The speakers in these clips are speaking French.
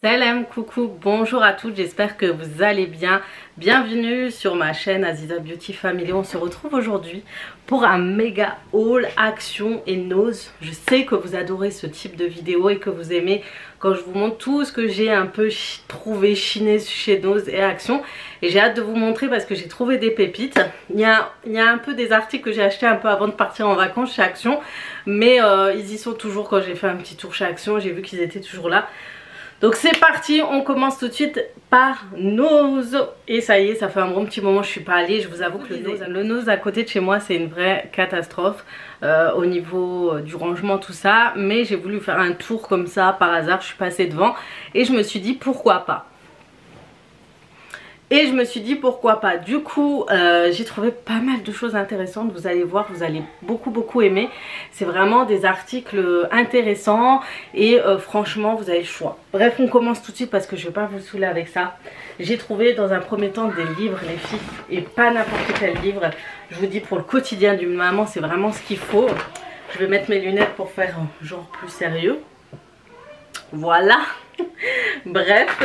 Salam, coucou, bonjour à toutes, j'espère que vous allez bien. Bienvenue sur ma chaîne Aziza Beauty Family. On se retrouve aujourd'hui pour un méga haul action et nose. Je sais que vous adorez ce type de vidéo et que vous aimez quand je vous montre tout ce que j'ai un peu trouvé chiné chez Nose et Action. Et j'ai hâte de vous montrer parce que j'ai trouvé des pépites. Il y a un peu des articles que j'ai achetés un peu avant de partir en vacances chez Action. Mais ils y sont toujours. Quand j'ai fait un petit tour chez Action, j'ai vu qu'ils étaient toujours là. Donc c'est parti, on commence tout de suite par Nose. Et ça y est, ça fait un bon petit moment que je suis pas allée. Je vous avoue que le Nose à côté de chez moi, c'est une vraie catastrophe au niveau du rangement, tout ça. Mais j'ai voulu faire un tour comme ça par hasard, je suis passée devant et je me suis dit pourquoi pas. Du coup j'ai trouvé pas mal de choses intéressantes. Vous allez voir, vous allez beaucoup aimer. C'est vraiment des articles intéressants et franchement vous avez le choix. Bref, on commence tout de suite parce que je vais pas vous saouler avec ça. J'ai trouvé dans un premier temps des livres les filles, et pas n'importe quel livre. Je vous dis, pour le quotidien d'une maman, c'est vraiment ce qu'il faut. Je vais mettre mes lunettes pour faire genre plus sérieux. Voilà. Bref,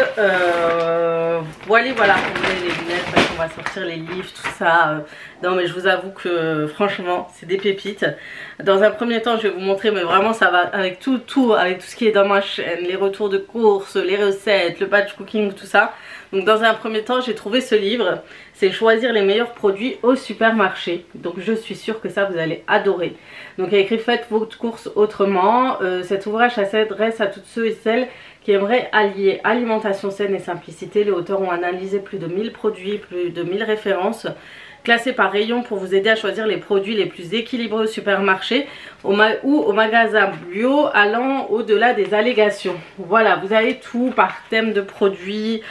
voilà, on met les lunettes parce qu'on va sortir les livres, tout ça. Non mais je vous avoue que franchement c'est des pépites. Dans un premier temps je vais vous montrer, mais vraiment ça va avec tout ce qui est dans ma chaîne, les retours de courses, les recettes, le batch cooking, tout ça. Donc dans un premier temps j'ai trouvé ce livre, c'est choisir les meilleurs produits au supermarché. Donc je suis sûre que ça vous allez adorer. Donc il y a écrit faites votre course autrement. Cet ouvrage s'adresse à toutes ceux et celles qui aimeraient allier alimentation saine et simplicité. Les auteurs ont analysé plus de 1000 produits, plus de 1000 références classés par rayon pour vous aider à choisir les produits les plus équilibrés au supermarché ou au magasin bio, allant au-delà des allégations. Voilà, vous avez tout par thème de produits,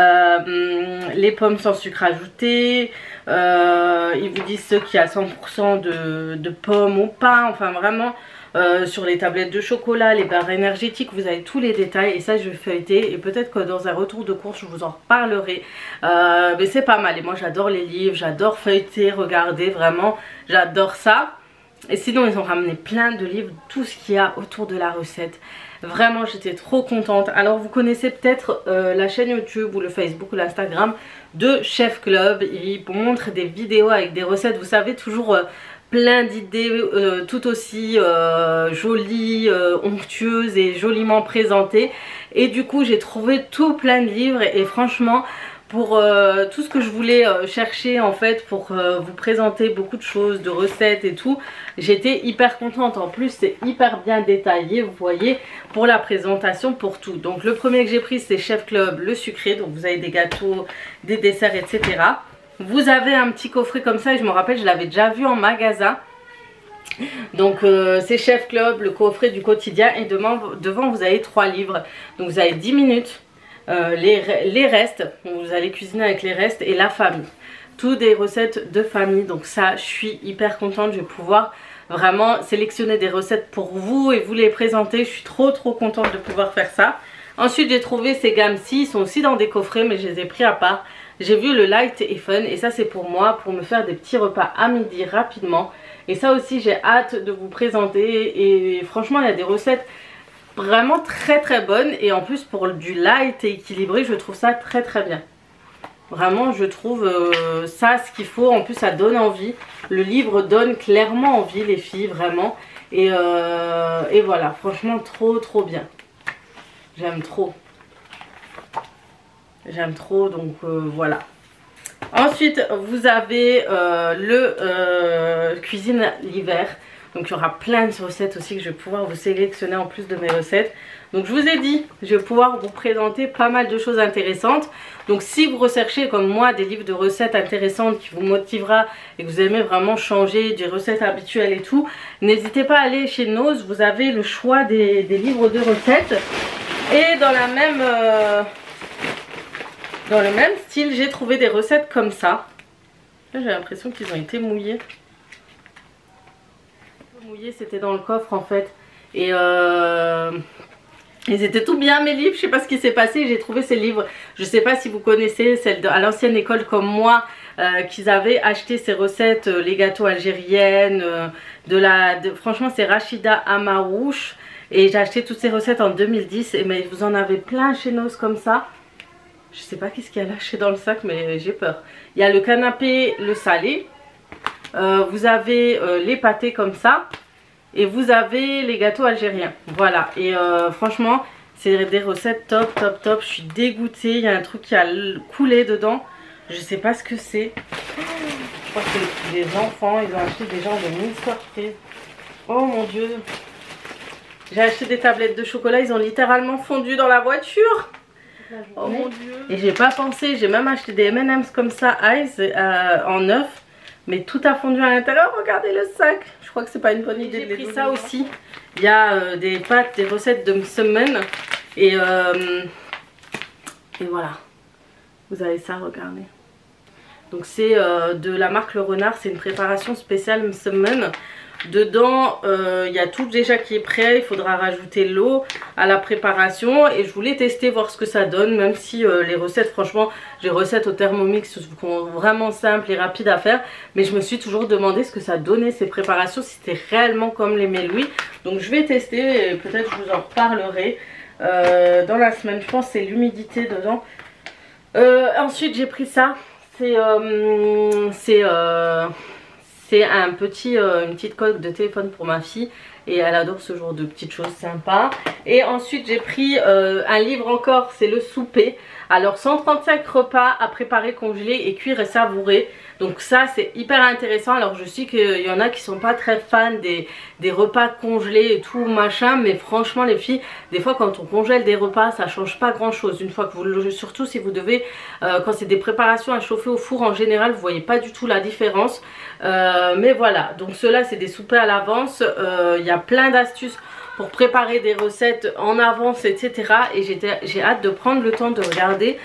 les pommes sans sucre ajouté, ils vous disent ceux qui a 100% de pommes ou pas, enfin vraiment. Sur les tablettes de chocolat, les barres énergétiques, vous avez tous les détails et ça je vais feuilleter et peut-être que dans un retour de course je vous en reparlerai. Mais c'est pas mal et moi j'adore les livres, j'adore feuilleter, regarder, vraiment j'adore ça. Et sinon ils ont ramené plein de livres, tout ce qu'il y a autour de la recette. Vraiment j'étais trop contente. Alors vous connaissez peut-être la chaîne YouTube ou le Facebook ou l'Instagram de Chef Club. Ils montrent des vidéos avec des recettes, vous savez, toujours plein d'idées tout aussi jolies, onctueuses et joliment présentées. Et du coup j'ai trouvé tout plein de livres et franchement pour tout ce que je voulais chercher en fait pour vous présenter beaucoup de choses, de recettes et tout, j'étais hyper contente. En plus c'est hyper bien détaillé, vous voyez, pour la présentation, pour tout. Donc le premier que j'ai pris c'est Chef Club, le sucré, donc vous avez des gâteaux, des desserts, etc. Vous avez un petit coffret comme ça et je me rappelle je l'avais déjà vu en magasin. Donc c'est Chef Club, le coffret du quotidien, et devant vous avez 3 livres. Donc vous avez 10 minutes, les restes, vous allez cuisiner avec les restes, et la famille. Tout des recettes de famille, donc ça je suis hyper contente, je vais pouvoir vraiment sélectionner des recettes pour vous et vous les présenter. Je suis trop contente de pouvoir faire ça. Ensuite j'ai trouvé ces gammes-ci, ils sont aussi dans des coffrets mais je les ai pris à part. J'ai vu le light et fun et ça c'est pour moi, pour me faire des petits repas à midi rapidement. Et ça aussi j'ai hâte de vous présenter et franchement il y a des recettes vraiment très bonnes. Et en plus pour du light et équilibré je trouve ça très bien. Vraiment je trouve ça ce qu'il faut, en plus ça donne envie. Le livre donne clairement envie les filles, vraiment. Et voilà, franchement trop bien. J'aime trop. J'aime trop, donc voilà. Ensuite, vous avez cuisine l'hiver. Donc il y aura plein de recettes aussi que je vais pouvoir vous sélectionner en plus de mes recettes. Donc je vous ai dit, je vais pouvoir vous présenter pas mal de choses intéressantes. Donc si vous recherchez comme moi des livres de recettes intéressantes qui vous motivera et que vous aimez vraiment changer des recettes habituelles et tout, n'hésitez pas à aller chez Nose. Vous avez le choix des livres de recettes. Et dans le même style, j'ai trouvé des recettes comme ça. J'ai l'impression qu'ils ont été mouillés. Mouillés, c'était dans le coffre en fait. Et ils étaient tout bien mes livres. Je sais pas ce qui s'est passé. J'ai trouvé ces livres. Je sais pas si vous connaissez celles à l'ancienne école comme moi, qu'ils avaient acheté ces recettes, les gâteaux algériennes. Franchement, c'est Rachida Amarouche. Et j'ai acheté toutes ces recettes en 2010. Et mais vous en avez plein chez Noz comme ça. Je sais pas qu'est-ce qu'il y a lâché dans le sac, mais j'ai peur. Il y a le canapé, le salé. Vous avez les pâtés comme ça. Et vous avez les gâteaux algériens. Voilà. Et franchement, c'est des recettes top, top, top. Je suis dégoûtée. Il y a un truc qui a coulé dedans. Je sais pas ce que c'est. Je crois que c'est des enfants. Ils ont acheté des genres de mini surprises. Oh mon dieu. J'ai acheté des tablettes de chocolat. Ils ont littéralement fondu dans la voiture. Oh mon dieu. Et j'ai pas pensé. J'ai même acheté des M&M's comme ça, Ice, en neuf. Mais tout a fondu à l'intérieur. Regardez le sac. Je crois que c'est pas une bonne idée. J'ai pris ça aussi. Il y a des pâtes, des recettes de semaine. Et voilà. Vous avez ça, regardez. Donc c'est de la marque Le Renard. C'est une préparation spéciale semaine. Dedans, il y a tout déjà qui est prêt. Il faudra rajouter l'eau à la préparation. Et je voulais tester, voir ce que ça donne. Même si les recettes, franchement, j'ai recettes au Thermomix vraiment simples et rapides à faire. Mais je me suis toujours demandé ce que ça donnait ces préparations. Si c'était réellement comme les Meloui. Donc je vais tester et peut-être je vous en reparlerai dans la semaine. Je pense que c'est l'humidité dedans. Ensuite j'ai pris ça. C'est une petite coque de téléphone pour ma fille. Et elle adore ce genre de petites choses sympas. Et ensuite j'ai pris un livre encore, c'est le souper. Alors 135 repas à préparer, congeler et cuire et savourer. Donc ça c'est hyper intéressant. Alors je sais qu'il y en a qui sont pas très fans des repas congelés et tout machin. Mais franchement les filles, des fois quand on congèle des repas ça change pas grand chose. Une fois que vous, surtout si vous devez, quand c'est des préparations à chauffer au four en général, vous voyez pas du tout la différence. Mais voilà, donc ceux-là c'est des soupers à l'avance. Il y a plein d'astuces pour préparer des recettes en avance, etc. Et j'ai hâte de prendre le temps de regarder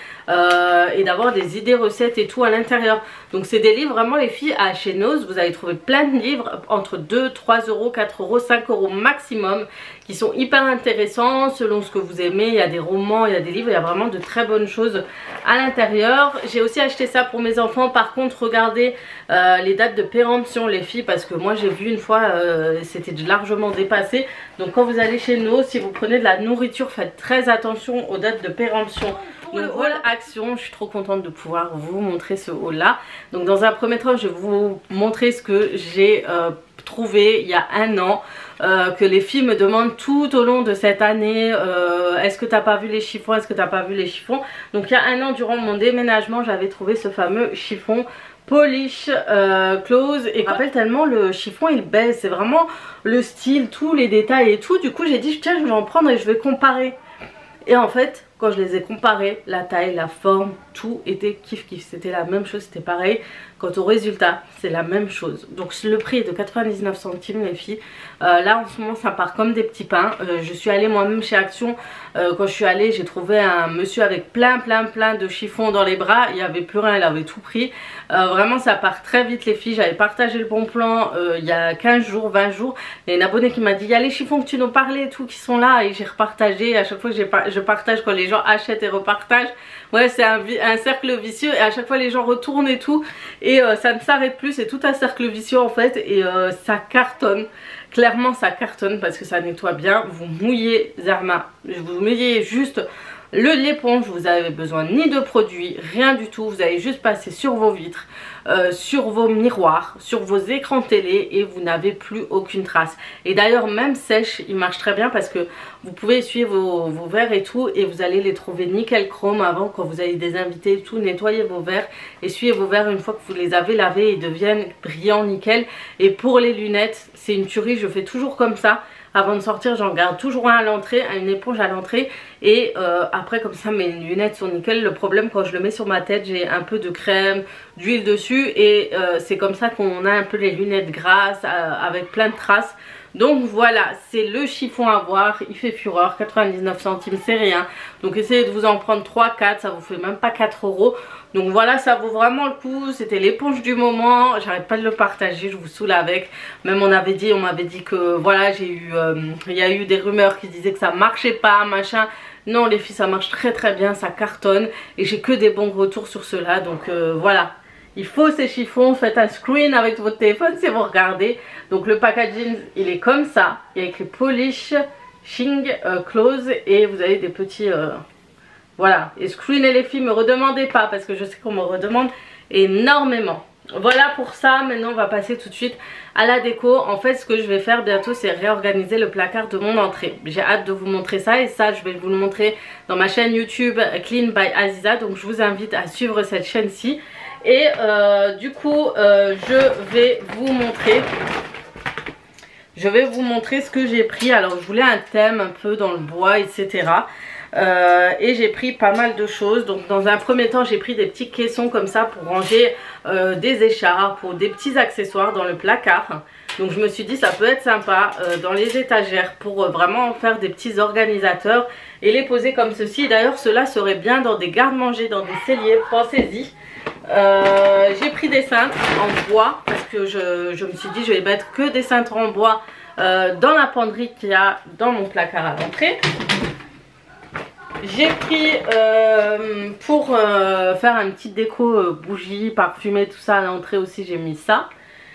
et d'avoir des idées recettes et tout à l'intérieur. Donc c'est des livres vraiment les filles à chez Noz. Vous allez trouver plein de livres entre 2, 3 euros, 4 euros, 5 euros maximum qui sont hyper intéressants selon ce que vous aimez. Il y a des romans, il y a des livres, il y a vraiment de très bonnes choses à l'intérieur. J'ai aussi acheté ça pour mes enfants. Par contre regardez les dates de péremption les filles, parce que moi j'ai vu une fois c'était largement dépassé. Donc quand vous allez chez Noz, si vous prenez de la nourriture, faites très attention aux dates de péremption. Donc le haul action, je suis trop contente de pouvoir vous montrer ce haul là. Donc dans un premier temps je vais vous montrer ce que j'ai trouvé il y a un an, que les filles me demandent tout au long de cette année. Est-ce que t'as pas vu les chiffons, est-ce que t'as pas vu les chiffons. Donc il y a un an, durant mon déménagement, j'avais trouvé ce fameux chiffon Polish Clothes, et je me rappelle tellement le chiffon il baise, c'est vraiment le style, tous les détails et tout. Du coup j'ai dit tiens je vais en prendre et je vais comparer. Et en fait quand je les ai comparés, la taille, la forme, tout était kiff kiff, c'était la même chose, c'était pareil. Quant au résultat, c'est la même chose. Donc le prix est de 99 centimes les filles. Là en ce moment ça part comme des petits pains. Je suis allée moi-même chez Action. Quand je suis allée, j'ai trouvé un monsieur avec plein de chiffons dans les bras. Il n'y avait plus rien, il avait tout pris. Vraiment ça part très vite les filles. J'avais partagé le bon plan il y a 15 jours, 20 jours. Il y a une abonnée qui m'a dit il y a les chiffons que tu nous parlais et tout qui sont là. Et j'ai repartagé. À chaque fois que je partage, quand les gens achètent et repartagent, ouais c'est un cercle vicieux. Et à chaque fois les gens retournent et tout. Et ça ne s'arrête plus, c'est tout un cercle vicieux en fait. Et ça cartonne. Clairement ça cartonne parce que ça nettoie bien. Vous mouillez Zerma, vous mouillez juste l'éponge, vous avez besoin ni de produits, rien du tout. Vous allez juste passer sur vos vitres, sur vos miroirs, sur vos écrans télé, et vous n'avez plus aucune trace. Et d'ailleurs même sèche, il marche très bien parce que vous pouvez essuyer vos verres et tout, et vous allez les trouver nickel chrome. Avant, quand vous avez des invités et tout, nettoyez vos verres, essuyez vos verres une fois que vous les avez lavés, ils deviennent brillants nickel. Et pour les lunettes, c'est une tuerie, je fais toujours comme ça. Avant de sortir, j'en garde toujours un à l'entrée, une éponge à l'entrée. Et après comme ça mes lunettes sont nickel. Le problème quand je le mets sur ma tête, j'ai un peu de crème, d'huile dessus. Et c'est comme ça qu'on a un peu les lunettes grasses avec plein de traces. Donc voilà, c'est le chiffon à voir, il fait fureur, 99 centimes c'est rien. Donc essayez de vous en prendre 3-4, ça vous fait même pas 4 euros. Donc voilà, ça vaut vraiment le coup, c'était l'éponge du moment, j'arrête pas de le partager, je vous saoule avec. Même on m'avait dit que voilà, il y a eu des rumeurs qui disaient que ça marchait pas, machin. Non les filles, ça marche très bien, ça cartonne. Et j'ai que des bons retours sur cela, donc voilà. Il faut ces chiffons, faites un screen avec votre téléphone si vous regardez. Donc le packaging il est comme ça, il y a écrit Polish Shing Close et vous avez des petits voilà. Et Screen et les filles, me redemandez pas parce que je sais qu'on me redemande énormément. Voilà pour ça. Maintenant on va passer tout de suite à la déco. En fait ce que je vais faire bientôt c'est réorganiser le placard de mon entrée. J'ai hâte de vous montrer ça et ça je vais vous le montrer dans ma chaîne YouTube Clean by Aziza. Donc je vous invite à suivre cette chaîne-ci. Et du coup je vais vous montrer ce que j'ai pris. Alors je voulais un thème un peu dans le bois etc. Et j'ai pris pas mal de choses. Donc dans un premier temps j'ai pris des petits caissons comme ça pour ranger des écharpes ou des petits accessoires dans le placard. Donc je me suis dit ça peut être sympa dans les étagères pour vraiment faire des petits organisateurs et les poser comme ceci. D'ailleurs cela serait bien dans des garde-manger, dans des celliers, pensez-y. J'ai pris des cintres en bois parce que je me suis dit je vais mettre que des cintres en bois dans la penderie qu'il y a dans mon placard à l'entrée. J'ai pris pour faire un petit déco bougie, parfumée, tout ça à l'entrée aussi, j'ai mis ça.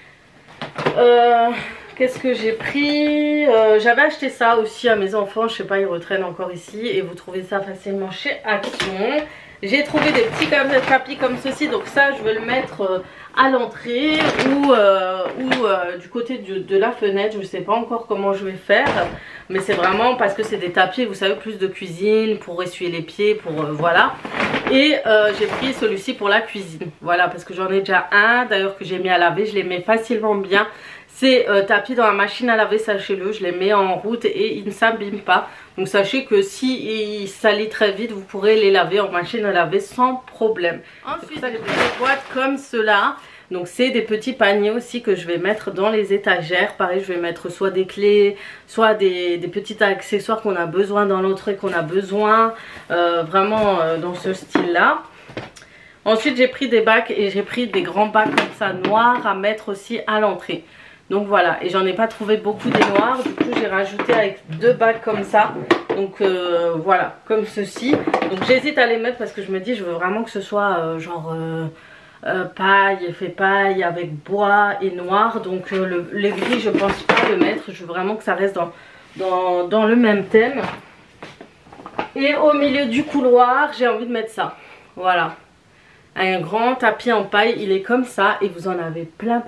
Qu'est-ce que j'ai pris? J'avais acheté ça aussi à mes enfants, je sais pas, ils retraînent encore ici et vous trouvez ça facilement chez Action. J'ai trouvé des petits tapis comme ceci, donc ça je vais le mettre à l'entrée ou du côté de la fenêtre. Je ne sais pas encore comment je vais faire, mais c'est vraiment parce que c'est des tapis, vous savez, plus de cuisine pour essuyer les pieds, pour voilà. Et j'ai pris celui-ci pour la cuisine, voilà, parce que j'en ai déjà un d'ailleurs que j'ai mis à laver, je les mets facilement bien. Ces tapis dans la machine à laver, sachez-le, je les mets en route et ils ne s'abîment pas. Donc sachez que si ils salissent très vite, vous pourrez les laver en machine à laver sans problème. Ensuite, j'ai des boîtes comme cela. Donc c'est des petits paniers aussi que je vais mettre dans les étagères. Pareil, je vais mettre soit des clés, soit des petits accessoires qu'on a besoin dans l'entrée, qu'on a besoin vraiment dans ce style-là. Ensuite, j'ai pris des bacs et j'ai pris des grands bacs comme ça noirs à mettre aussi à l'entrée. Donc voilà, et j'en ai pas trouvé beaucoup des noirs, du coup j'ai rajouté avec deux bacs comme ça. Donc voilà, comme ceci. Donc j'hésite à les mettre parce que je me dis je veux vraiment que ce soit genre paille, effet paille avec bois et noir. Donc les gris je pense pas le mettre, je veux vraiment que ça reste dans le même thème. Et au milieu du couloir j'ai envie de mettre ça, voilà. Un grand tapis en paille, il est comme ça et vous en avez plein.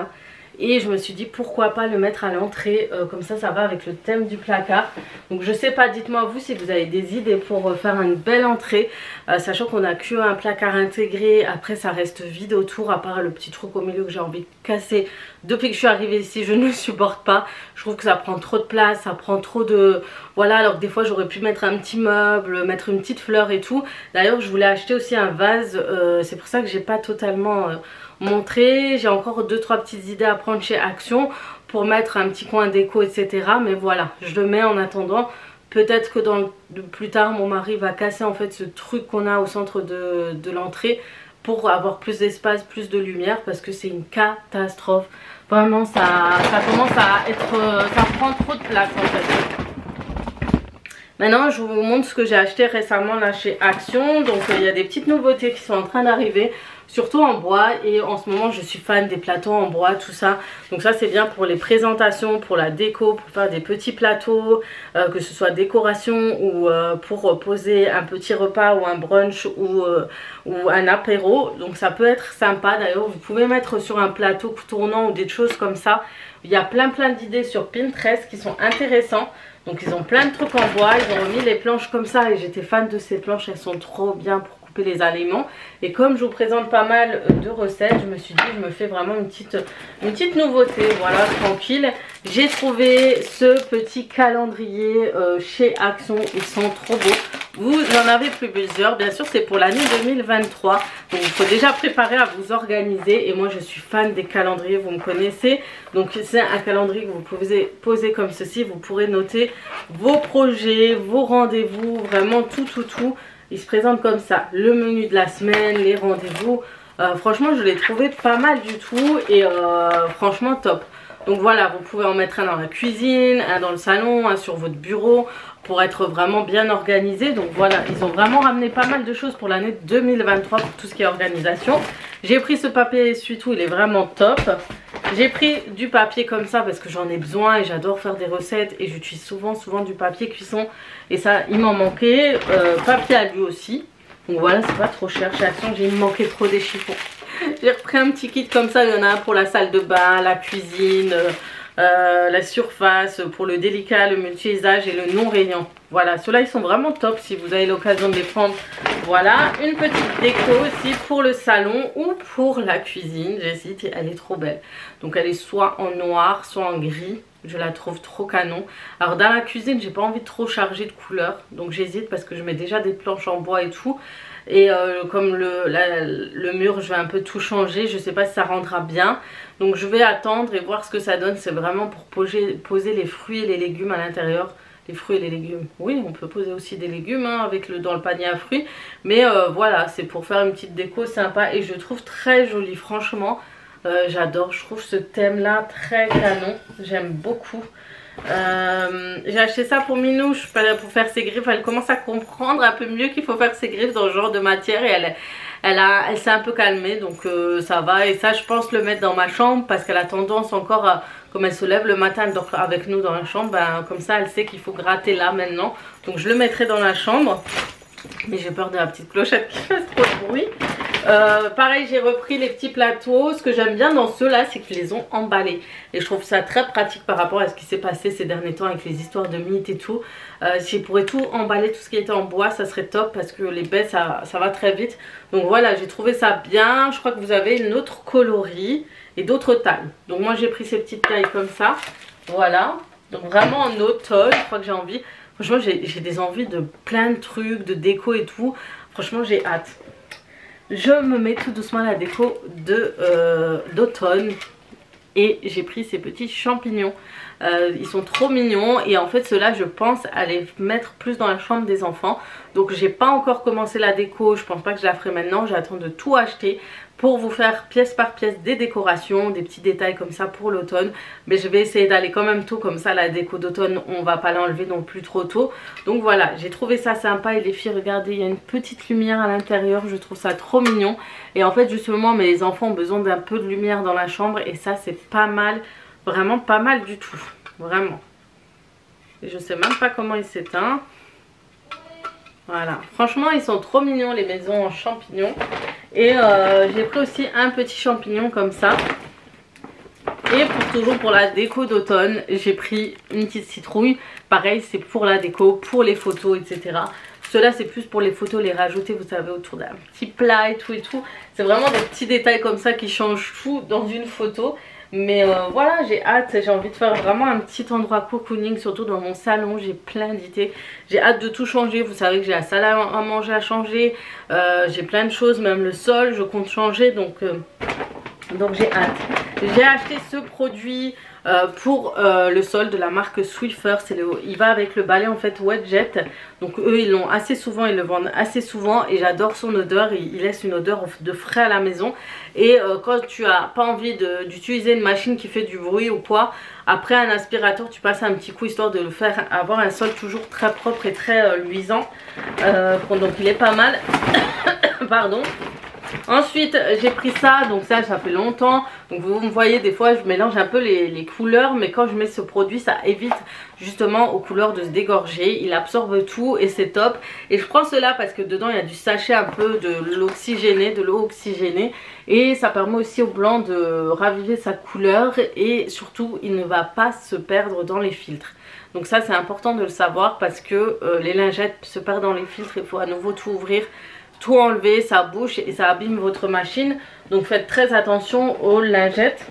Et je me suis dit pourquoi pas le mettre à l'entrée, comme ça va avec le thème du placard. Donc je sais pas, dites-moi vous si vous avez des idées pour faire une belle entrée, sachant qu'on a qu'un placard intégré, après ça reste vide autour à part le petit truc au milieu que j'ai envie de casser. Depuis que je suis arrivée ici je ne le supporte pas, je trouve que ça prend trop de place, ça prend trop de... Voilà, alors que des fois j'aurais pu mettre un petit meuble, mettre une petite fleur et tout. D'ailleurs je voulais acheter aussi un vase, c'est pour ça que j'ai pas totalement... montré. J'ai encore 2-3 petites idées à prendre chez Action pour mettre un petit coin déco etc. Mais voilà, je le mets en attendant. Peut-être que plus tard mon mari va casser en fait ce truc qu'on a au centre de l'entrée pour avoir plus d'espace, plus de lumière, parce que c'est une catastrophe. Vraiment ça commence à être... ça prend trop de place en fait. Maintenant je vous montre ce que j'ai acheté récemment là chez Action. Donc il y a des petites nouveautés qui sont en train d'arriver, surtout en bois, et en ce moment je suis fan des plateaux en bois, tout ça. Donc ça c'est bien pour les présentations, pour la déco, pour faire des petits plateaux, que ce soit décoration ou pour poser un petit repas ou un brunch ou un apéro. Donc ça peut être sympa. D'ailleurs vous pouvez mettre sur un plateau tournant ou des choses comme ça. Il y a plein d'idées sur Pinterest qui sont intéressants. Donc ils ont plein de trucs en bois, ils ont remis les planches comme ça et j'étais fan de ces planches, elles sont trop bien pour couper les aliments. Et comme je vous présente pas mal de recettes, je me suis dit je me fais vraiment une petite nouveauté, voilà, tranquille. J'ai trouvé ce petit calendrier chez Action, ils sont trop beaux. Vous en avez plusieurs, bien sûr c'est pour l'année 2023, donc il faut déjà préparer à vous organiser. Et moi je suis fan des calendriers, vous me connaissez. Donc c'est un calendrier que vous pouvez poser comme ceci, vous pourrez noter vos projets, vos rendez-vous, vraiment tout. Il se présente comme ça, le menu de la semaine, les rendez-vous. Franchement je l'ai trouvé pas mal du tout et franchement top. Donc voilà, vous pouvez en mettre un dans la cuisine, un dans le salon, un sur votre bureau pour être vraiment bien organisé. Donc voilà, ils ont vraiment ramené pas mal de choses pour l'année 2023 pour tout ce qui est organisation. J'ai pris ce papier essuie-tout, il est vraiment top. J'ai pris du papier comme ça parce que j'en ai besoin et j'adore faire des recettes et j'utilise souvent du papier cuisson et ça il m'en manquait. Papier à lui aussi, donc voilà, c'est pas trop cher chez Action. Il me manquait trop des chiffons. J'ai repris un petit kit comme ça, il y en a un pour la salle de bain, la cuisine, la surface, pour le délicat, le multi-usage et le non rayant. Voilà, ceux-là ils sont vraiment top si vous avez l'occasion de les prendre. Voilà, une petite déco aussi pour le salon ou pour la cuisine, j'hésite, elle est trop belle. Donc elle est soit en noir, soit en gris, je la trouve trop canon. Alors dans la cuisine, j'ai pas envie de trop charger de couleurs, donc j'hésite parce que je mets déjà des planches en bois et tout. Et comme le mur, je vais un peu tout changer, je sais pas si ça rendra bien. Donc je vais attendre et voir ce que ça donne. C'est vraiment pour poser les fruits et les légumes à l'intérieur. Les fruits et les légumes, oui, on peut poser aussi des légumes hein, dans le panier à fruits. Mais voilà, c'est pour faire une petite déco sympa et je trouve très joli, franchement. J'adore, je trouve ce thème là très canon, j'aime beaucoup. J'ai acheté ça pour Minouche pour faire ses griffes. Elle commence à comprendre un peu mieux qu'il faut faire ses griffes dans ce genre de matière et elle s'est un peu calmée, donc ça va. Et ça je pense le mettre dans ma chambre parce qu'elle a tendance encore à, comme elle se lève le matin donc avec nous dans la chambre, ben, comme ça elle sait qu'il faut gratter là maintenant, donc je le mettrai dans la chambre. Mais j'ai peur de la petite clochette qui fasse trop de bruit. Pareil, j'ai repris les petits plateaux. Ce que j'aime bien dans ceux-là, c'est qu'ils les ont emballés. Et je trouve ça très pratique par rapport à ce qui s'est passé ces derniers temps avec les histoires de mythes et tout. Si je pourrais tout emballer, tout ce qui était en bois, ça serait top parce que les baies, ça va très vite. Donc voilà, j'ai trouvé ça bien. Je crois que vous avez une autre coloris et d'autres tailles. Donc moi, j'ai pris ces petites tailles comme ça. Voilà. Donc vraiment en automne, je crois que j'ai envie... Franchement, j'ai des envies de plein de trucs, de déco et tout. Franchement, j'ai hâte. Je me mets tout doucement à la déco d'automne. Et j'ai pris ces petits champignons. Ils sont trop mignons. Et en fait, ceux-là, je pense à les mettre plus dans la chambre des enfants. Donc, j'ai pas encore commencé la déco. Je pense pas que je la ferai maintenant. J'attends de tout acheter pour vous faire pièce par pièce des décorations, des petits détails comme ça pour l'automne. Mais je vais essayer d'aller quand même tôt, comme ça la déco d'automne on va pas l'enlever non plus trop tôt. Donc voilà, j'ai trouvé ça sympa. Et les filles, regardez, il y a une petite lumière à l'intérieur, je trouve ça trop mignon. Et en fait justement mes enfants ont besoin d'un peu de lumière dans la chambre et ça c'est pas mal, vraiment pas mal du tout, vraiment. Et je sais même pas comment il s'éteint. Voilà, franchement ils sont trop mignons les maisons en champignons. Et j'ai pris aussi un petit champignon comme ça. Et toujours pour la déco d'automne, j'ai pris une petite citrouille. Pareil, c'est pour la déco, pour les photos, etc. Ceux-là, c'est plus pour les photos, les rajouter, vous savez, autour d'un petit plat et tout et tout. C'est vraiment des petits détails comme ça qui changent tout dans une photo. Mais voilà, j'ai hâte, j'ai envie de faire vraiment un petit endroit cocooning, surtout dans mon salon, j'ai plein d'idées. J'ai hâte de tout changer, vous savez que j'ai la salle à manger à changer, j'ai plein de choses, même le sol, je compte changer, donc j'ai hâte. J'ai acheté ce produit pour le sol de la marque Swiffer, il va avec le balai en fait Wet Jet. Donc eux ils l'ont assez souvent, ils le vendent assez souvent et j'adore son odeur, il laisse une odeur de frais à la maison. Et quand tu as pas envie d'utiliser une machine qui fait du bruit ou quoi, après un aspirateur tu passes un petit coup histoire de le faire avoir un sol toujours très propre et très luisant. Donc il est pas mal. Pardon. Ensuite j'ai pris ça, donc ça fait longtemps. Donc vous me voyez des fois je mélange un peu les couleurs, mais quand je mets ce produit ça évite justement aux couleurs de se dégorger. Il absorbe tout et c'est top. Et je prends cela parce que dedans il y a du sachet un peu de l'eau oxygénée. Et ça permet aussi au blanc de raviver sa couleur. Et surtout il ne va pas se perdre dans les filtres. Donc ça c'est important de le savoir parce que les lingettes se perdent dans les filtres. Il faut à nouveau tout ouvrir, tout enlever, ça bouche et ça abîme votre machine. Donc faites très attention aux lingettes.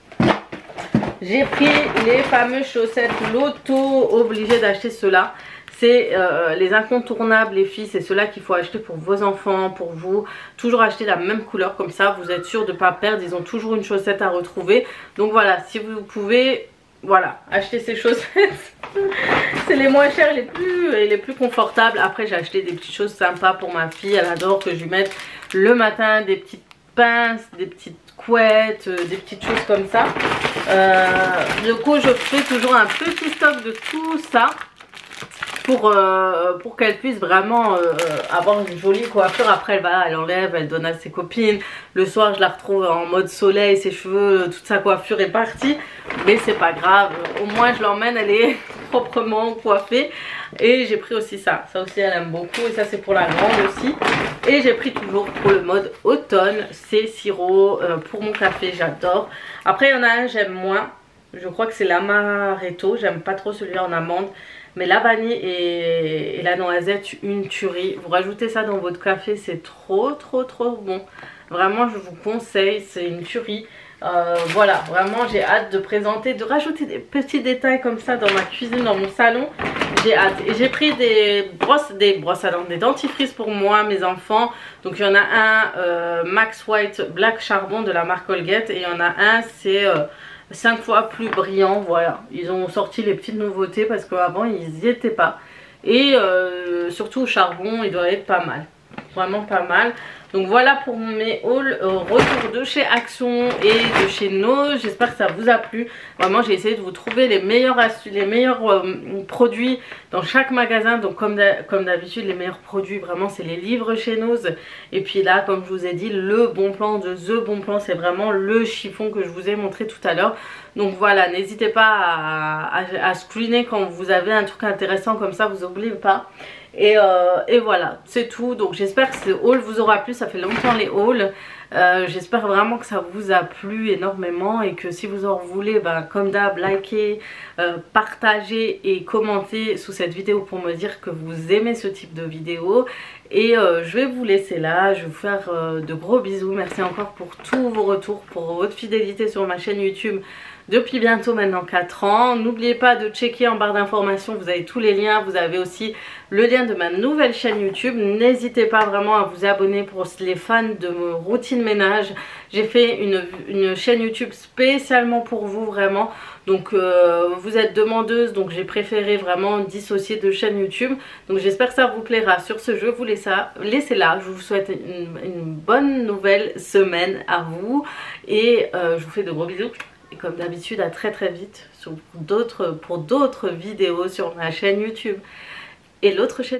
J'ai pris les fameuses chaussettes Lotto, obligée d'acheter ceux-là. C'est les incontournables les filles, c'est ceux-là qu'il faut acheter pour vos enfants, pour vous. Toujours acheter la même couleur comme ça, vous êtes sûr de ne pas perdre, ils ont toujours une chaussette à retrouver. Donc voilà, si vous pouvez, voilà, acheter ces chaussettes. C'est les moins chers et les plus confortables. Après j'ai acheté des petites choses sympas pour ma fille, elle adore que je lui mette le matin des petites pinces, des petites couettes, des petites choses comme ça. Du coup je fais toujours un petit stock de tout ça pour qu'elle puisse vraiment avoir une jolie coiffure. Après elle enlève, elle donne à ses copines. Le soir je la retrouve en mode soleil, ses cheveux, toute sa coiffure est partie. Mais c'est pas grave, au moins je l'emmène, elle est proprement coiffée. Et j'ai pris aussi ça aussi elle aime beaucoup. Et ça c'est pour la grande aussi. Et j'ai pris toujours pour le mode automne ces sirops pour mon café, j'adore. Après il y en a un j'aime moins. Je crois que c'est l'amaretto, j'aime pas trop celui en amande. Mais la vanille et la noisette, une tuerie. Vous rajoutez ça dans votre café, c'est trop bon. Vraiment, je vous conseille, c'est une tuerie. Voilà, vraiment, j'ai hâte de rajouter des petits détails comme ça dans ma cuisine, dans mon salon. J'ai hâte. Et j'ai pris des brosses à dents, des dentifrices pour moi, mes enfants. Donc il y en a un Max White Black Charbon de la marque Colgate. Et il y en a un, c'est 5 fois plus brillant. Voilà, ils ont sorti les petites nouveautés parce qu'avant ils n'y étaient pas. Et surtout au charbon, il doit être pas mal, vraiment pas mal. Donc voilà pour mes hauls retour de chez Action et de chez No. J'espère que ça vous a plu. Vraiment j'ai essayé de vous trouver les meilleurs produits dans chaque magasin. Donc comme d'habitude les meilleurs produits vraiment c'est les livres chez Noz. Et puis là comme je vous ai dit le bon plan de The Bon Plan, c'est vraiment le chiffon que je vous ai montré tout à l'heure. Donc voilà, n'hésitez pas à screener quand vous avez un truc intéressant comme ça, vous n'oubliez pas. Et voilà, c'est tout. Donc j'espère que ce haul vous aura plu, ça fait longtemps les hauls. J'espère vraiment que ça vous a plu énormément et que si vous en voulez, comme d'hab, likez, partagez et commentez sous cette vidéo pour me dire que vous aimez ce type de vidéo. Et je vais vous laisser là, je vais vous faire de gros bisous. Merci encore pour tous vos retours, pour votre fidélité sur ma chaîne YouTube depuis bientôt maintenant 4 ans. N'oubliez pas de checker en barre d'informations, vous avez tous les liens. Vous avez aussi le lien de ma nouvelle chaîne YouTube. N'hésitez pas vraiment à vous abonner pour les fans de mon routine ménage. J'ai fait une chaîne YouTube spécialement pour vous vraiment. Donc vous êtes demandeuse, donc j'ai préféré vraiment dissocier de chaîne YouTube. Donc j'espère que ça vous plaira. Sur ce, je vous laisse là. Je vous souhaite une bonne nouvelle semaine à vous. Et je vous fais de gros bisous. Et comme d'habitude, à très vite pour d'autres vidéos sur ma chaîne YouTube et l'autre chaîne.